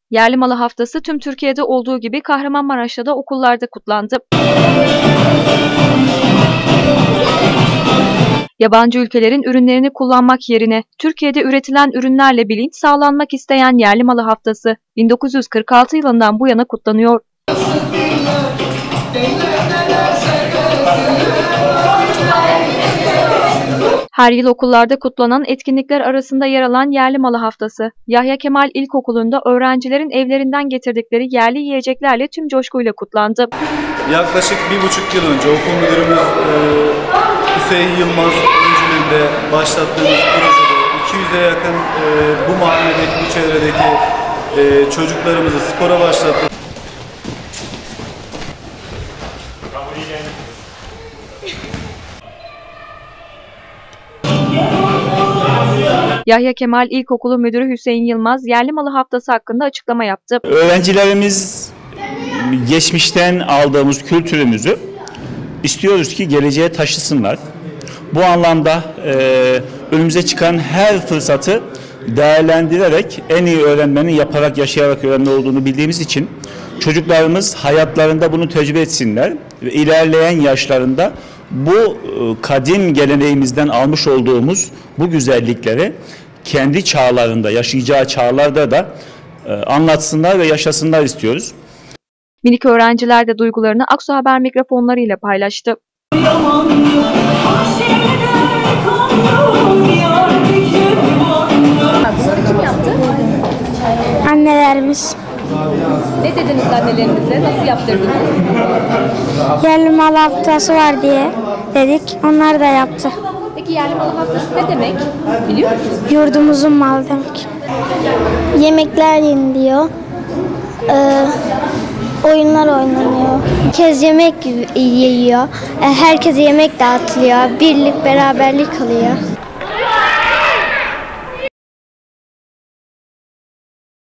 Yerli malı haftası tüm Türkiye'de olduğu gibi Kahramanmaraş'ta da okullarda kutlandı. Yabancı ülkelerin ürünlerini kullanmak yerine Türkiye'de üretilen ürünlerle bilinç sağlanmak isteyen Yerli Malı Haftası 1946 yılından bu yana kutlanıyor. Her yıl okullarda kutlanan etkinlikler arasında yer alan Yerli Malı Haftası, Yahya Kemal İlkokulu'nda öğrencilerin evlerinden getirdikleri yerli yiyeceklerle tüm coşkuyla kutlandı. Yaklaşık 1,5 yıl önce okul müdürümüz Hüseyin Yılmaz öncülüğünde başlattığımız projede 200'e yakın bu mahalledeki, bu çevredeki çocuklarımızı spora başlattık. Yahya Kemal İlkokulu Müdürü Hüseyin Yılmaz, Yerli Malı Haftası hakkında açıklama yaptı. Öğrencilerimiz geçmişten aldığımız kültürümüzü istiyoruz ki geleceğe taşısınlar. Bu anlamda önümüze çıkan her fırsatı değerlendirerek en iyi öğrenmenin yaparak, yaşayarak öğrenme olduğunu bildiğimiz için çocuklarımız hayatlarında bunu tecrübe etsinler ve ilerleyen yaşlarında bu kadim geleneğimizden almış olduğumuz bu güzellikleri kendi çağlarında, yaşayacağı çağlarda da anlatsınlar ve yaşasınlar istiyoruz. Minik öğrenciler de duygularını Aksu Haber mikrofonlarıyla paylaştı. Kim yaptı? Annelerimiz. Ne dediniz annelerinize? Nasıl yaptırdınız? Yerli mal haftası var diye dedik. Onlar da yaptı. Peki yerli malı haftası ne demek? Biliyor musunuz? Yurdumuzun malı demek. Yemekler yeniliyor. Oyunlar oynanıyor. Herkes yemek yiyor. Herkese yemek dağıtılıyor. Birlik, beraberlik oluyor.